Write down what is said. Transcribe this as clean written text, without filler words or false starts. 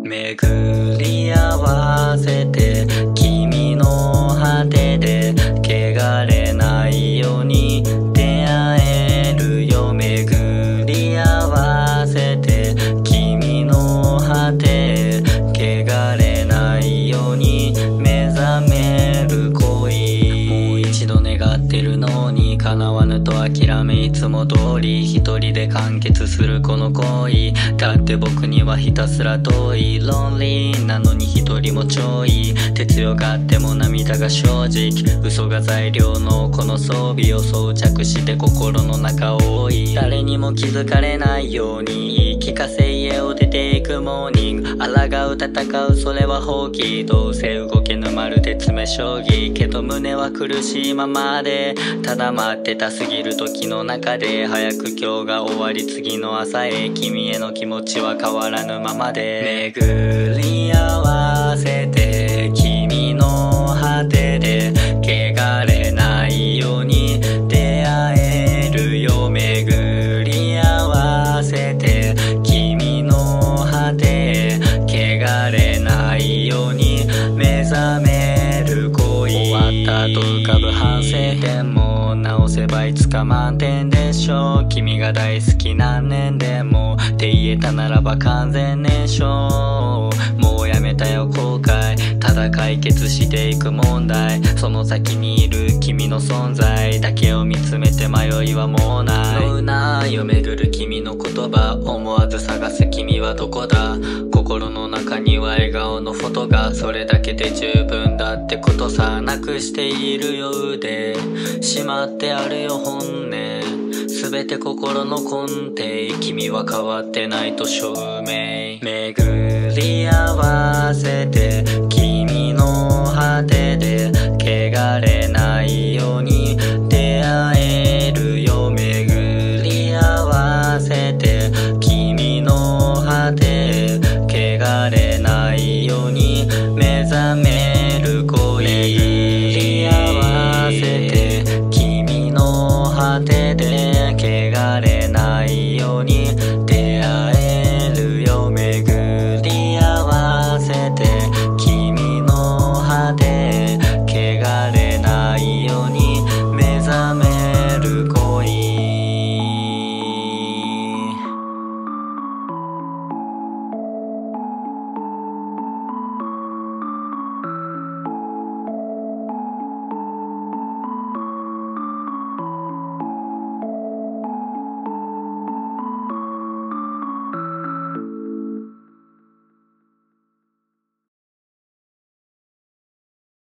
巡り合わせて君の果てで汚れないように出会えるよ。巡り合わせて君の果て汚れないように目覚める恋。もう一度願ってるのに叶わぬと諦め、いつも通り一人で完結するこの恋。だって僕にはひたすら遠いロンリーなのに一人もちょい。手強がっても涙が正直、嘘が材料のこの装備を装着して心の中を覆い、誰にも気づかれないように言い聞かせ家を出ていくモーニング。抗う戦うそれは放棄、どうせ動けぬまるで詰将棋。けど胸は苦しいままでただ待ってた過ぎる時の中で、早く今日が終わり次の朝へ君への気持ちは変わらぬままで。巡り合わせて君の果てで汚れないように出会えるよ。巡り合わせて君の果て汚れないように目覚める恋。終わった後浮かぶ反省点も直せばいつか満点でしょう。君が大好き何年でもって言えたならば完全燃焼。もうやめたよ後悔、ただ解決していく問題。その先にいる君の存在だけを見つめて迷いはもうない。酔うなよ巡る君の言葉、思わず探す君はどこだ。心の中には笑顔のフォトが、それだけで十分だってことさ。なくしているよ腕、しまってあるよ本音、全て心の根底。君は変わってないと証明。巡り合わせて君の果てで汚れないように出会えるよ。巡り合わせて君の果て汚れないように目覚め